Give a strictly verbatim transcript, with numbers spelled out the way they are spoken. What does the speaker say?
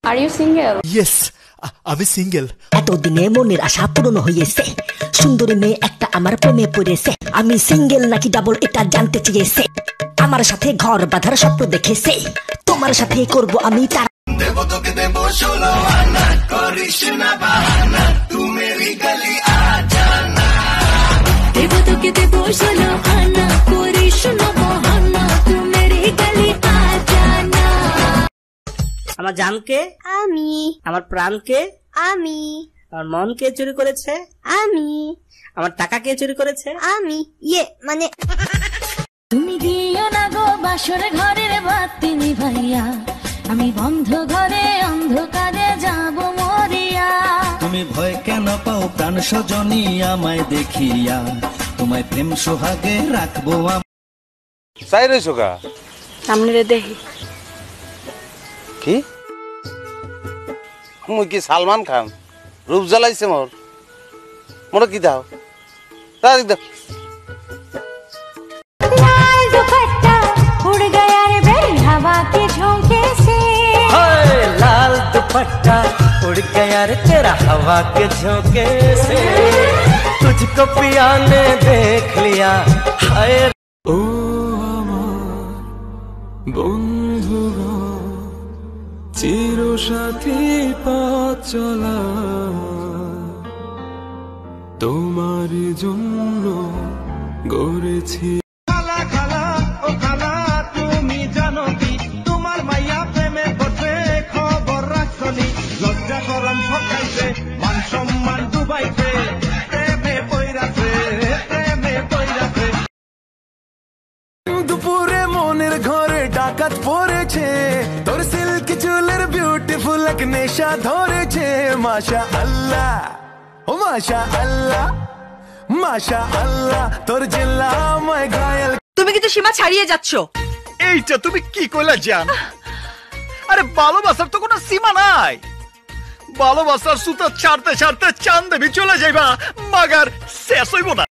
R you single? Yes, আমি single. এতদিনে মনের আশা পূরণ হয়েছে, সুন্দরী মেয়ে একটা আমার প্রেমে পড়েছে। আমি সিঙ্গেল নাকি ডাবল এটা জানতে চেয়েছে, আমার সাথে ঘর বাঁধার স্বপ্ন দেখেছে, তোমার সাথে করব আমি তার। দেবো তোকে দেবো ষোলো আনা, করিস না বাহানা, তু মেরি গলি আ জানা। দেবো তোকে দেবো ষোলো আনা, করিস না বাহানা, তু মেরি গলি আ জানা। আমার জানকে আমি, আমার প্রাণকে আমি, আমার মন কে চুরি করেছে? আমি, আমার টাকা কে চুরি করেছে? আমি। ইয়ে মানে তুমি দিও না গো বাসর ঘরের বাতি নিভাইয়া, আমি বন্ধ ঘরে অন্ধকারে যাব মরিয়া। তুমি ভয় কেন পাও প্রাণ সজনী আমায় দেখিয়া, তোমায় প্রেম সোহাগে রাখবো। চাই রইছো গা? সামনে রে দেখি। কি মুই কি সালমান খান? রূপ জ্বালাইছে মোর, মোরা কি দাও তাই দাও। लाल दुपट्टा उड़ गया रे बेरी हवा के झोंके से, लाल दुपट्टा उड़ गया रे तेरा हवा के झोंके से, तुझको पिया ने देख लिया हाय। ও আমার বন্ধুগণ, চির সাথী পথ চলা তোমার জন্য গড়েছি। খালা খালা ও খালা, তুমি জানো কি তোমার মাইয়া প্রেমে পড়ছে, খবর রাখছনি? লজ্জা করম ঠকাইছে, মান সম্মান ডুবাইছে, প্রেমে পইরাছে, প্রেমে পইরাছে। দুপুরে মনের ঘরে ডাকাত পড়েছে, তোর সিল্ক চুলের বিউটিফুল এক নেশা ধরেছে। মাশা আল্লাহ, ও মাশা আল্লাহ, মাশা আল্লাহ, তোর জেলা আমায় ঘায়াল। তুমি কিন্তু সীমা ছাড়িয়ে যাচ্ছ। এইটা তুমি কি কইলা জান? আরে ভালোবাসার তো কোনো সীমা নাই। ভালোবাসার সুতা ছাড়তে ছাড়তে চাঁদ দেবী চলে যাইবা, মাগার শেষ হইব না।